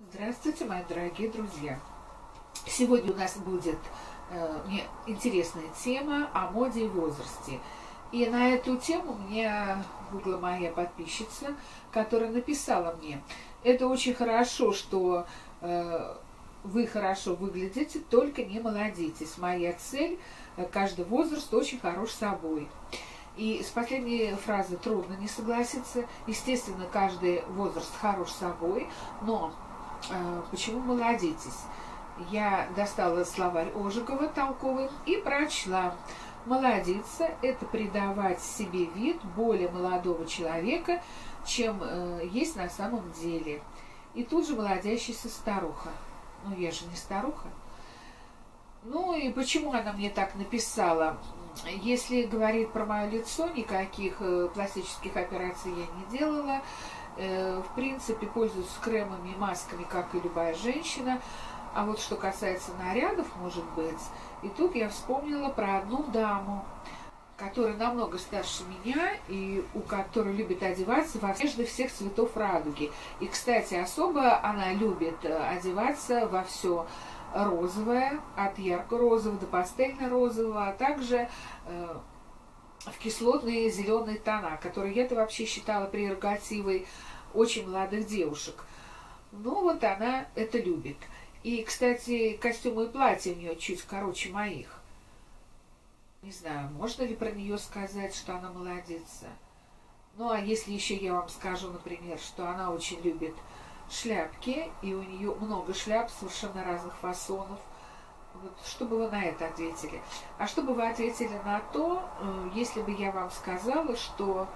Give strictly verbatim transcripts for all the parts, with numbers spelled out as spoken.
Здравствуйте, мои дорогие друзья! Сегодня у нас будет э, мне интересная тема о моде и возрасте. И на эту тему мне была моя подписчица, которая написала мне: это очень хорошо, что э, вы хорошо выглядите, только не молодитесь. Моя цель э, – каждый возраст очень хорош собой. И с последней фразы трудно не согласиться. Естественно, каждый возраст хорош собой, но э, почему молодитесь? Я достала словарь Ожегова толковый и прочла. Молодиться – это придавать себе вид более молодого человека, чем э, есть на самом деле. И тут же молодящаяся старуха. Ну, я же не старуха. Ну и почему она мне так написала? Если говорить про мое лицо, никаких э, пластических операций я не делала. Э, в принципе, пользуюсь кремами и масками, как и любая женщина. А вот что касается нарядов, может быть, и тут я вспомнила про одну даму, которая намного старше меня и у которой любит одеваться во одежды всех цветов радуги. И, кстати, особо она любит одеваться во все розовое, от ярко-розового до пастельно-розового, а также э, в кислотные зеленые тона, которые я-то вообще считала прерогативой очень молодых девушек. Ну вот она это любит. И, кстати, костюмы и платья у нее чуть короче моих. Не знаю, можно ли про нее сказать, что она молодится. Ну, а если еще я вам скажу, например, что она очень любит шляпки, и у нее много шляп совершенно разных фасонов. Вот, что бы вы на это ответили? А что бы вы ответили на то, если бы я вам сказала, что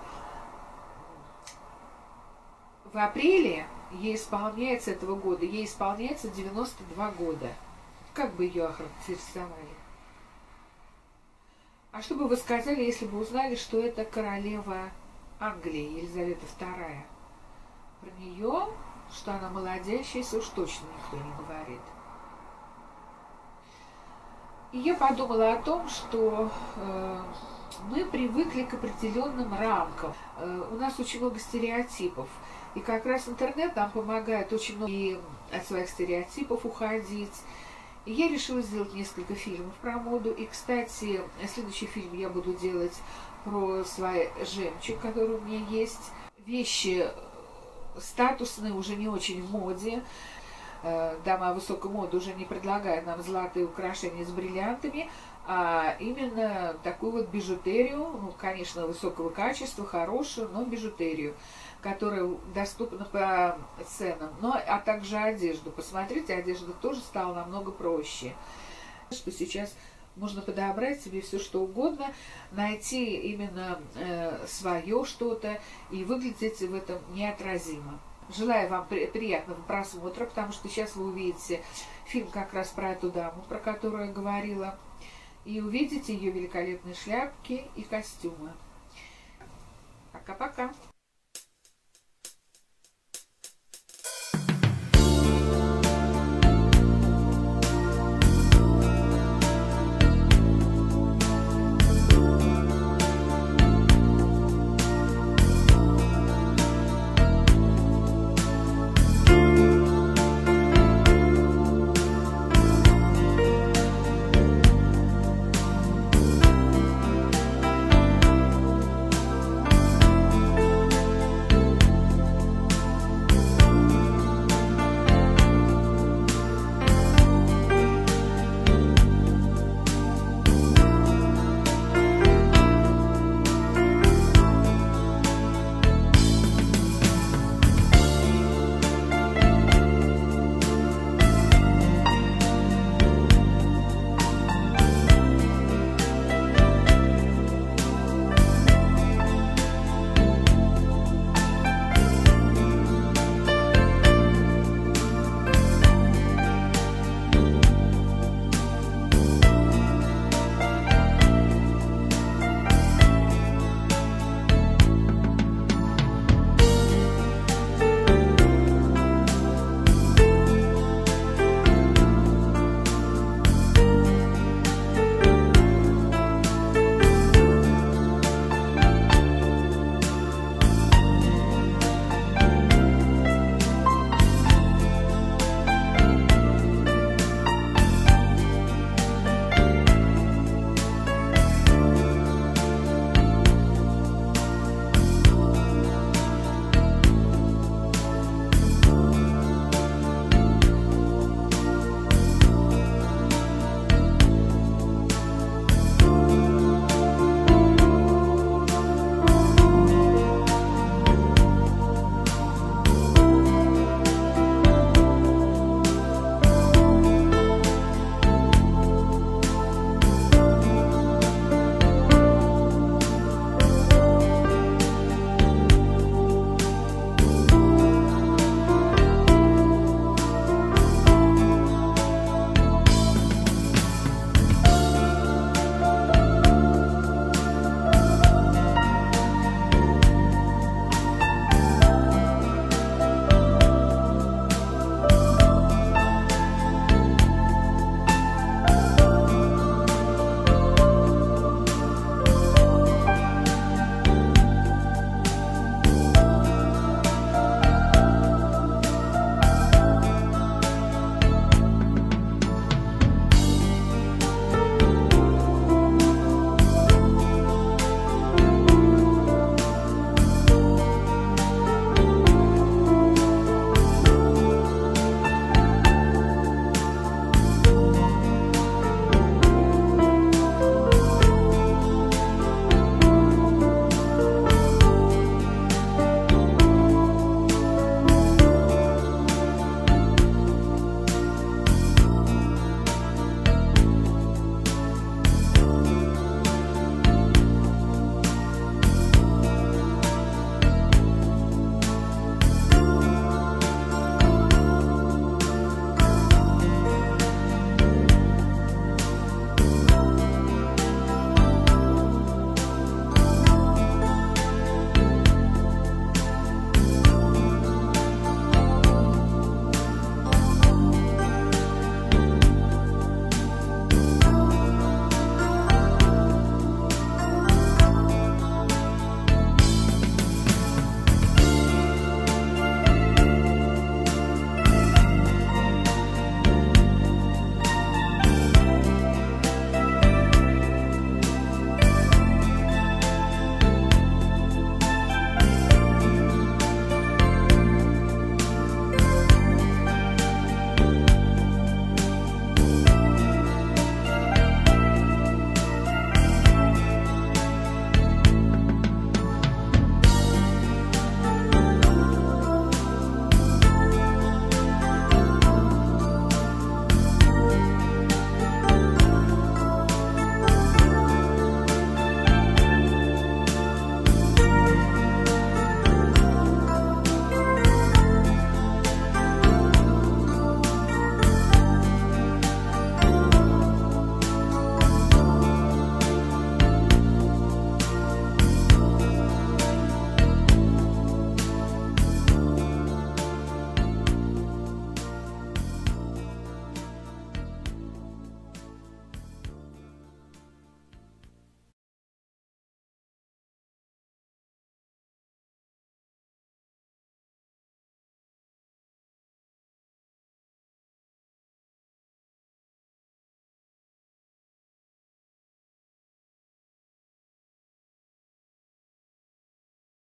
в апреле ей исполняется этого года, ей исполняется девяносто два года. Как бы ее охарактеризовали? А что бы вы сказали, если бы узнали, что это королева Англии, Елизавета вторая? Про нее, что она молодящаяся, уж точно никто не говорит. И я подумала о том, что э, мы привыкли к определенным рамкам. Э, у нас очень много стереотипов. И как раз интернет нам помогает очень много и от своих стереотипов уходить. И я решила сделать несколько фильмов про моду. И, кстати, следующий фильм я буду делать про свой жемчуг, который у меня есть. Вещи статусные, уже не очень в моде. Дама высокой моды уже не предлагает нам золотые украшения с бриллиантами, а именно такую вот бижутерию, ну, конечно, высокого качества, хорошую, но бижутерию, которая доступна по ценам. Ну, а также одежду. Посмотрите, одежда тоже стала намного проще. Что сейчас можно подобрать себе все что угодно, найти именно э, свое что-то и выглядеть в этом неотразимо. Желаю вам при приятного просмотра, потому что сейчас вы увидите фильм как раз про эту даму, про которую я говорила, и увидите ее великолепные шляпки и костюмы. Пока-пока!